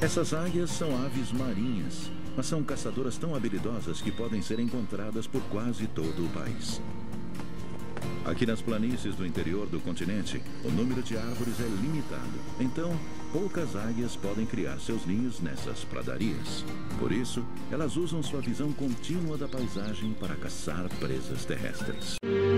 Essas águias são aves marinhas, mas são caçadoras tão habilidosas que podem ser encontradas por quase todo o país. Aqui nas planícies do interior do continente, o número de árvores é limitado. Então, poucas águias podem criar seus ninhos nessas pradarias. Por isso, elas usam sua visão contínua da paisagem para caçar presas terrestres.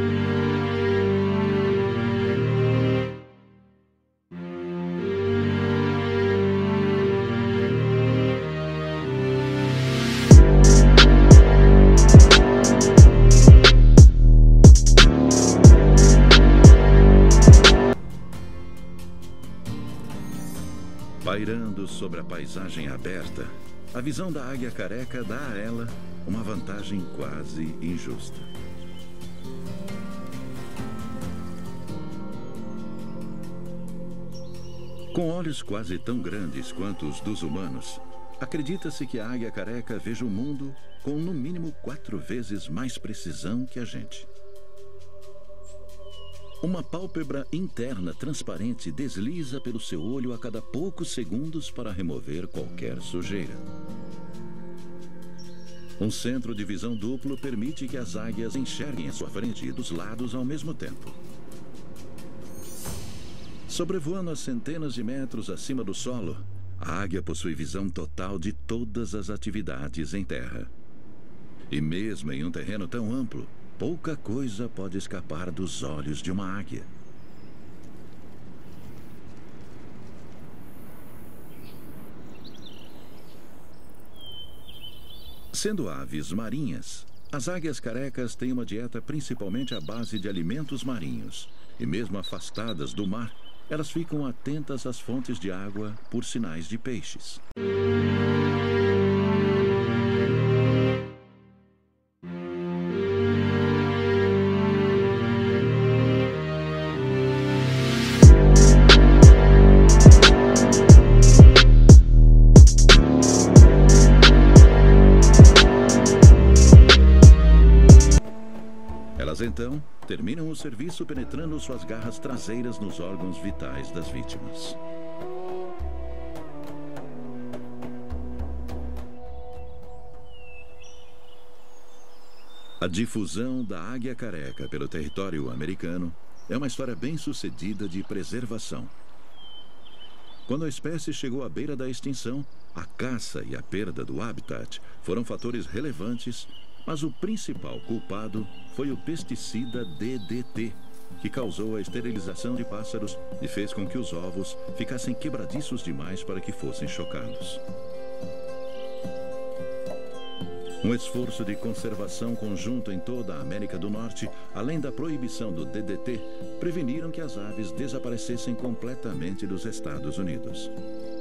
Pairando sobre a paisagem aberta, a visão da águia careca dá a ela uma vantagem quase injusta. Com olhos quase tão grandes quanto os dos humanos, acredita-se que a águia careca veja o mundo com no mínimo 4 vezes mais precisão que a gente. Uma pálpebra interna transparente desliza pelo seu olho a cada poucos segundos para remover qualquer sujeira. Um centro de visão duplo permite que as águias enxerguem à sua frente e dos lados ao mesmo tempo. Sobrevoando a centenas de metros acima do solo, a águia possui visão total de todas as atividades em terra. E mesmo em um terreno tão amplo, pouca coisa pode escapar dos olhos de uma águia. Sendo aves marinhas, as águias carecas têm uma dieta principalmente à base de alimentos marinhos. E mesmo afastadas do mar, elas ficam atentas às fontes de água por sinais de peixes. Elas então terminam o serviço penetrando suas garras traseiras nos órgãos vitais das vítimas. A difusão da águia careca pelo território americano é uma história bem-sucedida de preservação. Quando a espécie chegou à beira da extinção, a caça e a perda do habitat foram fatores relevantes. Mas o principal culpado foi o pesticida DDT, que causou a esterilização de pássaros e fez com que os ovos ficassem quebradiços demais para que fossem chocados. Um esforço de conservação conjunto em toda a América do Norte, além da proibição do DDT, preveniram que as aves desaparecessem completamente dos Estados Unidos.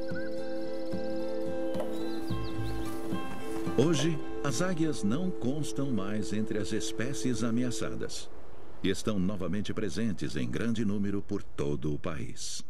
Hoje, as águias não constam mais entre as espécies ameaçadas e estão novamente presentes em grande número por todo o país.